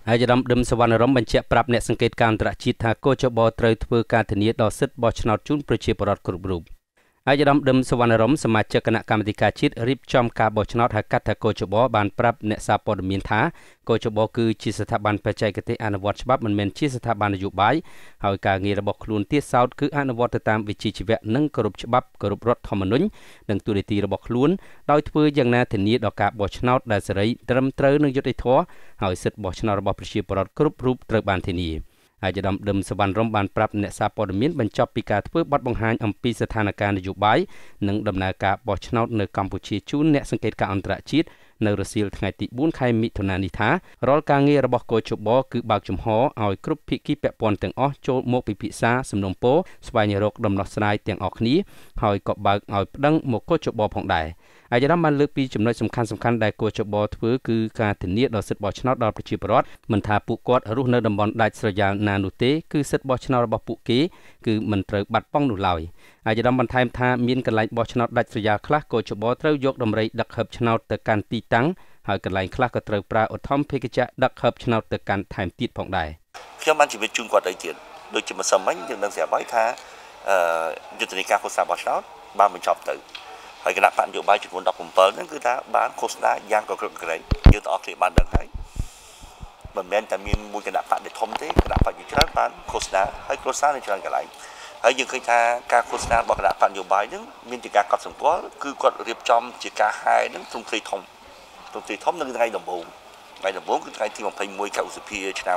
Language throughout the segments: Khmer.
ហើយជាដំដឹមសវណ្ណរមបញ្ជាក់ប្រាប់អ្នកសង្កេតការណ៍អន្តរជាតិថាកោចបត្រូវធ្វើការធានាដល់សិទ្ធិបោះឆ្នោតជូនប្រជាពលរដ្ឋគ្រប់រូបអាយដាមដឹមសវណ្ណរមសមាជិកគណៈកម្មាធិការជាតិរៀបចំការបោះឆ្នោតហៅកាត់ថាកោចបបានប្រាប់អ្នកសារព័ត៌មានថាកោចបគឺជាស្ថាប័នបច្ចេកទេសអនុវត្តច្បាប់មិនមែនជាស្ថាប័ននយោបាយហើយការងាររបស់ខ្លួនទៀតសោតគឺអនុវត្តទៅតាមវិជ្ជាជីវៈនិងគោរពច្បាប់គោរពរដ្ឋធម្មនុញ្ញនិងទូនីតិរបស់ខ្លួនដោយធ្វើយ៉ាងណាធានាដល់ការបោះឆ្នោតដែលសេរីត្រឹមត្រូវនិងយុត្តិធម៌ហើយសិទ្ធិបោះឆ្នោតរបស់ប្រជាពលរដ្ឋគ្រប់រូបត្រូវបានធានាអាយដាមដឹមសវណ្ណរមបានប្រាប់អ្នកសារព័ត៌មានបញ្ចប់ពីការធ្វើបទបង្ហាញអំពីស្ថានភាពនយោបាយនិងដំណើរការបោះឆ្នោតនៅកម្ពុជាជូនអ្នកសង្កេតការណ៍អន្តរជាតិនៅរសៀលថ្ងៃទី4ខែមិថុនានេះថារាល់ការងាររបស់កោចបគឺបើកចំហឲ្យគ្រប់ភាគីពាក់ព័ន្ធទាំងអស់ចូលមកពិភាក្សាសំណុំពរស្វែងរកដំណោះស្រាយទាំងអស់គ្នាហើយក៏បើកឲ្យប្តឹងមកកោចបផងដែរអាយដាមបានលើកពីចំណុចសំខាន់ៗដែលកោចបធ្វើគឺការធានាដល់សិទ្ធិបោះឆ្នោតដល់ប្រជាពលរដ្ឋមិនថាពួកគាត់រស់នៅតំបន់ដាច់ស្រយាលណានោះទេគឺសិទ្ធិបោះឆ្នោតរបស់ពួកគេគឺមិនត្រូវបាត់បង់នោះឡើយអាយដាមបន្ថែមថាមានកន្លែងបោះឆ្នោតដាច់ស្រយាលខ្លះកោចបត្រូវយកដំរីដឹកហឹបឆ្នោតទៅកាន់ទីតាំងហើយកន្លែងខ្លះក៏ត្រូវប្រើឧទ្ធម្ភាគចក្រដឹកហឹបឆ្នោតទៅកាន់ថែមទៀតផងដែរខ្ញុំបានជម្រាបជូនគាត់ទៅទៀតដូចជាម្សិលមិញយើងនឹងស្រាប់ហើយថាយុទ្ធនាការឃោសនាបោះឆ្នោតបានបញ្ចប់ទៅហើយគណៈបកនយោបាយចំនួន17ហ្នឹងគឺថាបានឃោសនាយ៉ាងកក្រឹកកក្រែងយើងទាំងអស់គ្នាបានដឹងហើយមិនមែនតែមានមួយគណៈបកដែលធំទេគណៈបកជាច្រើនបានឃោសនាហើយឃោសនានៅច្រើនកន្លែងហើយយើងឃើញថាការឃោសនារបស់គណៈបកនយោបាយហ្នឹងមានជាការកត់សម្គាល់គឺគាត់រៀបចំជាការហែហ្នឹងទ្រង់ទ្រាយធំនៅថ្ងៃដំបូងគឺថ្ងៃទី21ខែឧសភាឆ្នាំ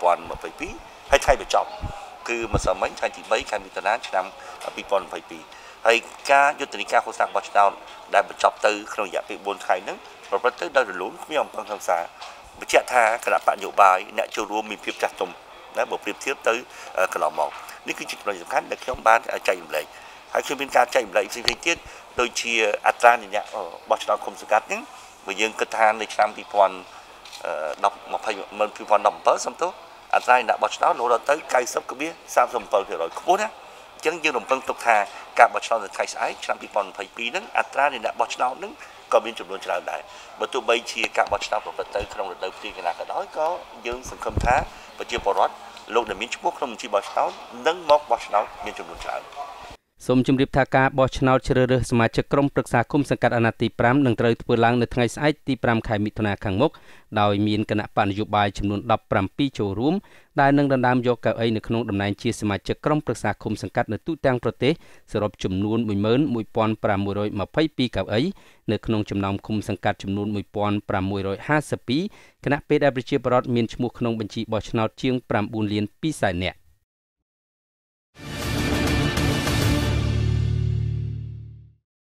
2022ហើយថ្ងៃបញ្ចប់គឺម្សិលមិញថ្ងៃទី3ខែមិថុនាឆ្នាំ2022ហើយការយុទ្ធនាការឃោសនាបោះឆ្នោតដែលបញ្ចប់ទៅក្នុងរយៈពេល4ខែហ្នឹងប្រព្រឹត្តទៅដោយរលូនគ្មានអំពើហិង្សាបញ្ជាក់ថាគណៈបកនយោបាយអ្នកចូលរួមមានភាពចាស់ទុំណាបើប្រៀបធៀបទៅកន្លងមកនេះគឺជាចំណុចសំខាន់ដែលខ្ញុំបានចែករំលែកហើយខ្ញុំមានការចែករំលែកផ្សេងៗទៀតដូចជាអត្រាអ្នកបោះឆ្នោតឃុំសង្កាត់ហ្នឹងបើយើងគិតថានៅឆ្នាំ2017សំទោសអត្រាអ្នកបោះឆ្នោតរហូតដល់ទៅ 90.37% ខ្ពស់ណាអញ្ចឹងយើងរំពឹងទុកថាការបោះឆ្នោតនៅថ្ងៃស្អែកឆ្នាំ2022ហ្នឹងអត្រាអ្នកបោះឆ្នោតហ្នឹងក៏មានចំនួនច្រើនដែរបើទោះបីជាការបោះឆ្នោតប្រព្រឹត្តទៅក្នុងរដូវផ្សេងកណាក៏ដោយក៏យើងសង្ឃឹមថាប្រជាពលរដ្ឋលោកដែលមានឈ្មោះក្នុងបញ្ជីបោះឆ្នោតនឹងមកបោះឆ្នោតមានចំនួនច្រើនសូមជម្រាបថាការបោះឆ្នោតជ្រើសរើសសមាជិកក្រុមប្រឹក្សាគុំសង្កាត់អាណត្តិទី5នឹងត្រូវធ្វើឡើងនៅថ្ងៃស្អែកទី5ខែមិថុនាខាងមុខដោយមានគណៈបកនយោបាយចំនួន17ចូលរួមដែលនឹងដណ្ដើមយកកៅអីនៅក្នុងតំណែងជាសមាជិកក្រុមប្រឹក្សាគុំសង្កាត់នៅទូទាំងប្រទេសសរុបចំនួន 11,522 កៅអីនៅក្នុងចំណោមគុំសង្កាត់ចំនួន 1,652 គណៈពេលដែលប្រជាពលរដ្ឋមានឈ្មោះក្នុងបញ្ជីបោះឆ្នោតជាង 9 លាន 2 សែននាក់